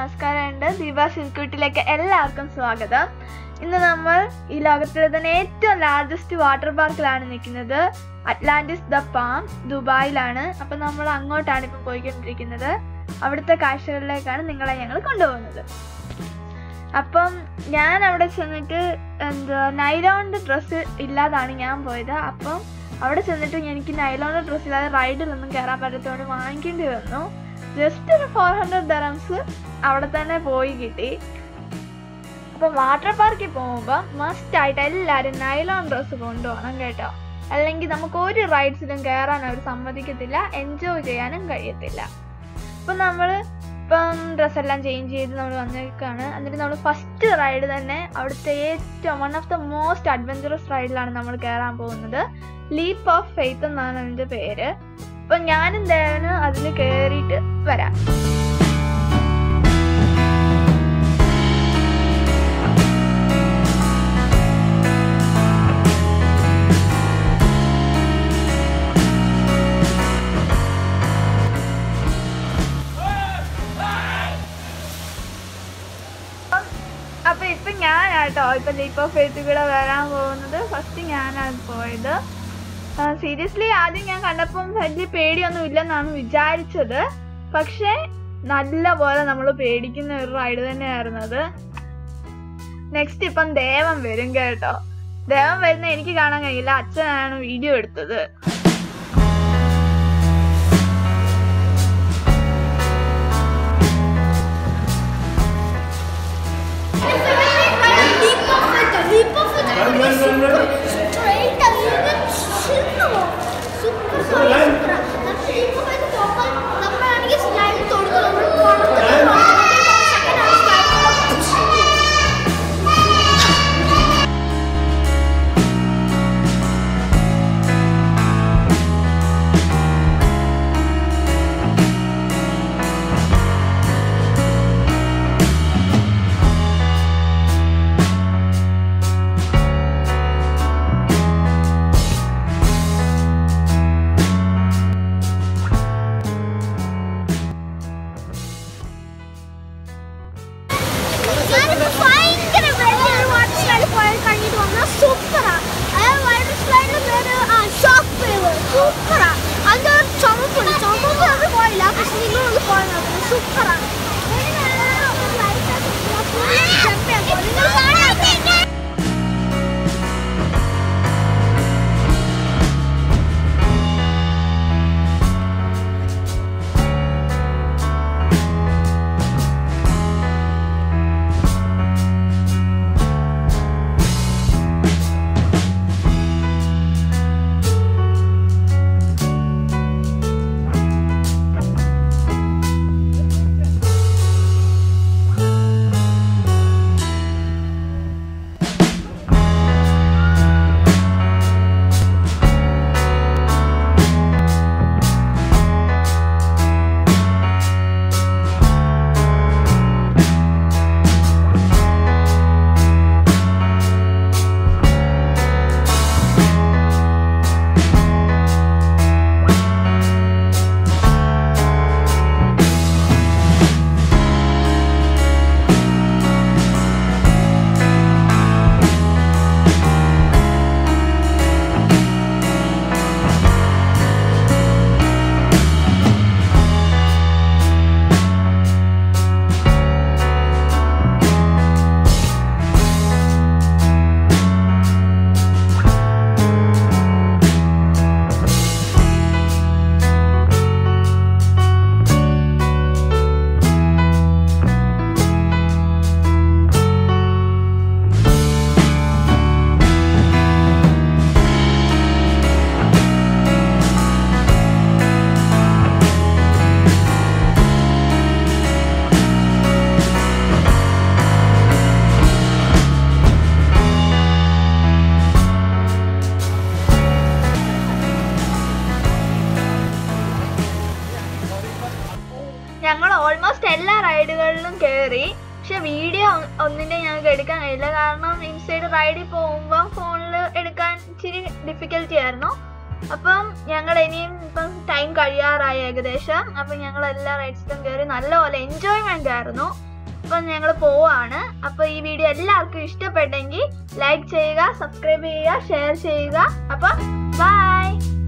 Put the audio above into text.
നമസ്കാരമുണ്ട്. ദീപ സിൽക്യൂട്ടിലേക്ക് എല്ലാവർക്കും സ്വാഗതം. ഇന്ന് നമ്മൾ ഈ ലോകത്തിലെ തന്നെ ഏറ്റവും ലാർജസ്റ്റ് വാട്ടർ പാർക്കിലാണ് നിൽക്കുന്നത്. അറ്റ്ലാന്റിസ് ദ പാം ദുബായിലാണ്. അപ്പം നമ്മൾ അങ്ങോട്ടാണ് ഇപ്പം പോയിക്കൊണ്ടിരിക്കുന്നത്. അവിടുത്തെ കാഴ്ചകളിലേക്കാണ് നിങ്ങളെ ഞങ്ങൾ കൊണ്ടുപോകുന്നത്. അപ്പം ഞാൻ അവിടെ ചെന്നിട്ട് നൈലോണിൻ്റെ ഡ്രസ്സ് ഇല്ലാതാണ് ഞാൻ പോയത്. അപ്പം അവിടെ ചെന്നിട്ട് എനിക്ക് നൈലോണിൻ്റെ ഡ്രസ്സ് ഇല്ലാതെ റൈഡിലൊന്നും കയറാൻ പറ്റാത്തതുകൊണ്ട് വാങ്ങിക്കേണ്ടി വന്നു. ജസ്റ്റ് ഒരു 400 dirhams അവിടെ തന്നെ പോയി കിട്ടി. അപ്പം വാട്ടർ പാർക്കിൽ പോകുമ്പോൾ മസ്റ്റായിട്ട് എല്ലാവരും നൈലോൺ ഡ്രസ്സ് കൊണ്ടുപോകണം കേട്ടോ. അല്ലെങ്കിൽ നമുക്ക് ഒരു റൈഡ്സിലും കയറാൻ അവർ സമ്മതിക്കത്തില്ല, എൻജോയ് ചെയ്യാനും കഴിയത്തില്ല. അപ്പം നമ്മൾ ഇപ്പം ഡ്രസ്സെല്ലാം ചേഞ്ച് ചെയ്ത് നമ്മൾ വന്നേക്കാണ്. എന്നിട്ട് നമ്മൾ ഫസ്റ്റ് റൈഡ് തന്നെ അവിടുത്തെ ഏറ്റവും one of the most adventurous റൈഡിലാണ് നമ്മൾ കയറാൻ പോകുന്നത്. ലീപ്പ് ഓഫ് ഫെയ്ത്ത് എന്നാണ് അതിൻ്റെ പേര്. അപ്പം ഞാനും ദേവനും അതിൽ കയറിയിട്ട് വരാം. അപ്പം ഇപ്പം ഞാനാട്ടോ ഇപ്പം ലീപ്പ് ഓഫ് ഫെയ്ത്ത് കൂടെ വരാൻ പോകുന്നത്. ഫസ്റ്റ് ഞാനാണ് പോയത്. സീരിയസ്ലി ആദ്യം ഞാൻ കണ്ടപ്പം വലിയ പേടിയൊന്നും ഇല്ലെന്നാണ് വിചാരിച്ചത്. പക്ഷേ നല്ല പോലെ നമ്മൾ പേടിക്കുന്ന ഒരു റൈഡ് തന്നെയായിരുന്നത്. നെക്സ്റ്റ് ഇപ്പം ദേവൻ വരും കേട്ടോ. ദേവൻ വരുന്ന എനിക്ക് കാണാൻ കഴിയില്ല, അച്ഛനാണ് വീഡിയോ എടുത്തത്. ഞങ്ങൾ ഓൾമോസ്റ്റ് എല്ലാ റൈഡുകളിലും കയറി. പക്ഷെ വീഡിയോ ഒന്നിൻ്റെ ഞങ്ങൾക്ക് എടുക്കാൻ കഴിയില്ല. കാരണം ഇൻസൈഡ് റൈഡിൽ പോകുമ്പോൾ ഫോണിൽ എടുക്കാൻ ഇച്ചിരി ഡിഫിക്കൽറ്റി ആയിരുന്നു. അപ്പം ഞങ്ങൾ ഇനിയും ഇപ്പം ടൈം കഴിയാറായി ഏകദേശം. അപ്പം ഞങ്ങൾ എല്ലാ റൈഡ്സിലും കയറി നല്ലപോലെ എൻജോയ്മെൻ്റ് ആയിരുന്നു. അപ്പൊ ഞങ്ങൾ പോവാണ്. അപ്പൊ ഈ വീഡിയോ എല്ലാവർക്കും ഇഷ്ടപ്പെട്ടെങ്കിൽ ലൈക്ക് ചെയ്യുക, സബ്സ്ക്രൈബ് ചെയ്യുക, ഷെയർ ചെയ്യുക. അപ്പൊ ബൈ.